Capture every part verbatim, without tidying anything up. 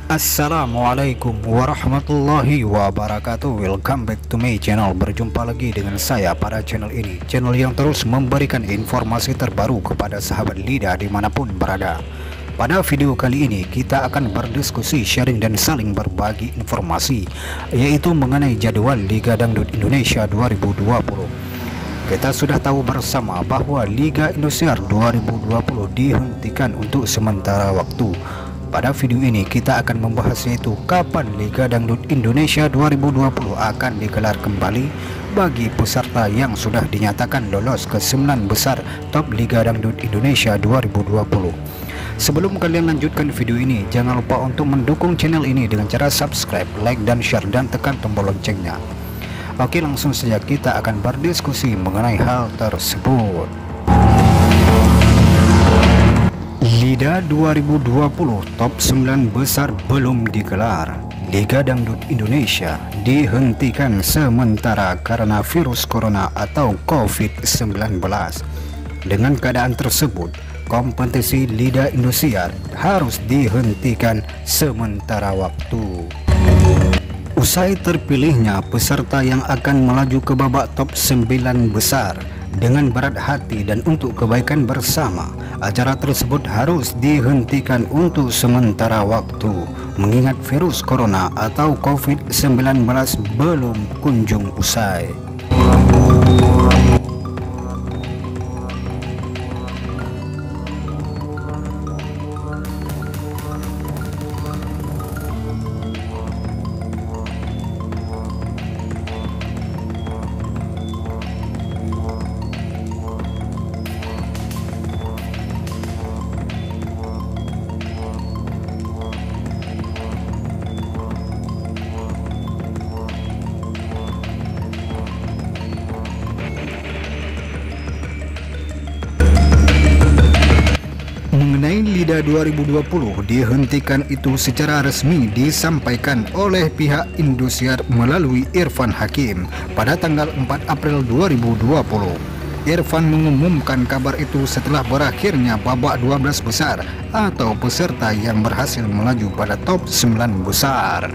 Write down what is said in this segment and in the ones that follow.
Assalamualaikum warahmatullahi wabarakatuh. Welcome back to my channel. Berjumpa lagi dengan saya pada channel ini, channel yang terus memberikan informasi terbaru kepada sahabat lidah dimanapun berada. Pada video kali ini kita akan berdiskusi, sharing dan saling berbagi informasi, yaitu mengenai jadwal Liga Dangdut Indonesia dua ribu dua puluh. Kita sudah tahu bersama bahwa Liga Indosiar dua ribu dua puluh dihentikan untuk sementara waktu. Pada video ini kita akan membahas yaitu kapan Liga Dangdut Indonesia dua ribu dua puluh akan digelar kembali bagi peserta yang sudah dinyatakan lolos ke sembilan besar top Liga Dangdut Indonesia dua ribu dua puluh. Sebelum kalian lanjutkan video ini, jangan lupa untuk mendukung channel ini dengan cara subscribe, like dan share dan tekan tombol loncengnya. Oke, langsung saja kita akan berdiskusi mengenai hal tersebut. Liga dua ribu dua puluh top sembilan besar belum digelar. Liga Dangdut Indonesia dihentikan sementara karena virus corona atau covid sembilan belas. Dengan keadaan tersebut, kompetisi Liga Indosiar harus dihentikan sementara waktu. Usai terpilihnya peserta yang akan melaju ke babak top sembilan besar dengan berat hati dan untuk kebaikan bersama, acara tersebut harus dihentikan untuk sementara waktu mengingat virus corona atau covid sembilan belas belum kunjung usai. Mengenai Liga dua ribu dua puluh dihentikan itu secara resmi disampaikan oleh pihak Indosiar melalui Irfan Hakim pada tanggal empat April dua ribu dua puluh. Irfan mengumumkan kabar itu setelah berakhirnya babak dua belas besar atau peserta yang berhasil melaju pada top sembilan besar.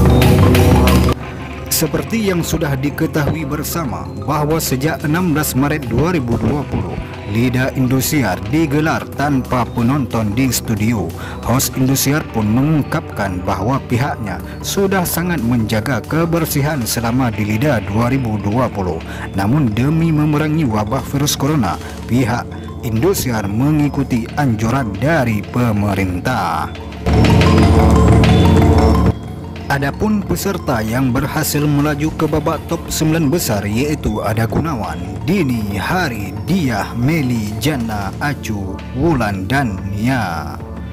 Seperti yang sudah diketahui bersama bahwa sejak enam belas Maret dua ribu dua puluh Liga Indosiar digelar tanpa penonton di studio. Host Indosiar pun mengungkapkan bahwa pihaknya sudah sangat menjaga kebersihan selama di Liga dua ribu dua puluh. Namun demi memerangi wabah virus corona, pihak Indosiar mengikuti anjuran dari pemerintah. Adapun peserta yang berhasil melaju ke babak top sembilan besar yaitu ada Gunawan, Dini, Hari, Diah, Meli, Jana, Acu, Wulan dan Nia.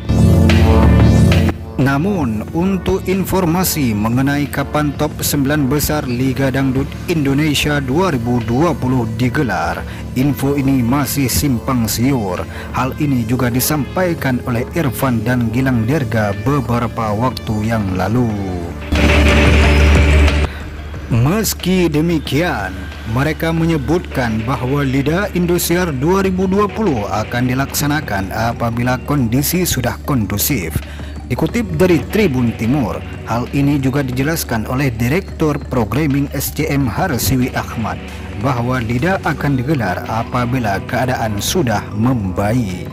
Namun untuk informasi mengenai kapan top sembilan besar Liga Dangdut Indonesia dua ribu dua puluh digelar, info ini masih simpang siur. Hal ini juga disampaikan oleh Irfan dan Gilang Dirga beberapa waktu yang lalu. Meski demikian, mereka menyebutkan bahwa Liga Indosiar dua ribu dua puluh akan dilaksanakan apabila kondisi sudah kondusif. Dikutip dari Tribun Timur, hal ini juga dijelaskan oleh Direktur Programming S C M Harsiwi Ahmad bahwa Liga akan digelar apabila keadaan sudah membaik.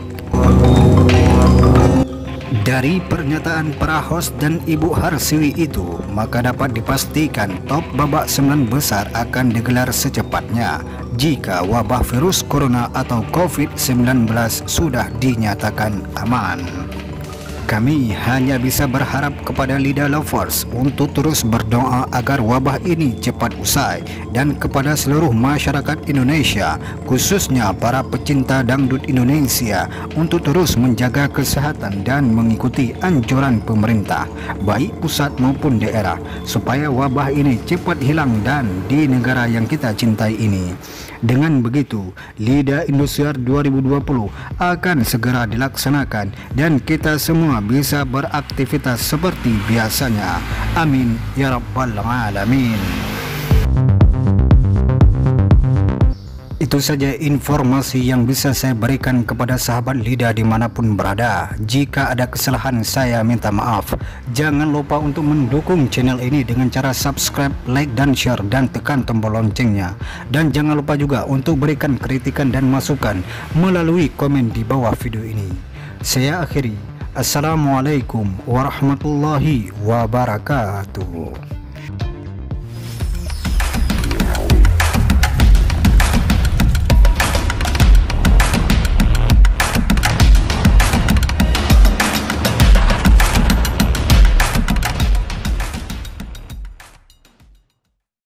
Dari pernyataan para host dan Ibu Harsiwi itu, maka dapat dipastikan top babak sembilan besar akan digelar secepatnya jika wabah virus corona atau covid sembilan belas sudah dinyatakan aman. Kami hanya bisa berharap kepada Liga Lovers untuk terus berdoa agar wabah ini cepat usai, dan kepada seluruh masyarakat Indonesia, khususnya para pecinta dangdut Indonesia, untuk terus menjaga kesehatan dan mengikuti anjuran pemerintah, baik pusat maupun daerah, supaya wabah ini cepat hilang dan di negara yang kita cintai ini. Dengan begitu, Liga Indosiar dua ribu dua puluh akan segera dilaksanakan dan kita semua bisa beraktivitas seperti biasanya. Amin ya rabbal alamin. Itu saja informasi yang bisa saya berikan kepada sahabat lidah dimanapun berada. Jika ada kesalahan, saya minta maaf. Jangan lupa untuk mendukung channel ini dengan cara subscribe, like, dan share, dan tekan tombol loncengnya. Dan jangan lupa juga untuk berikan kritikan dan masukan melalui komen di bawah video ini. Saya akhiri. Assalamualaikum warahmatullahi wabarakatuh.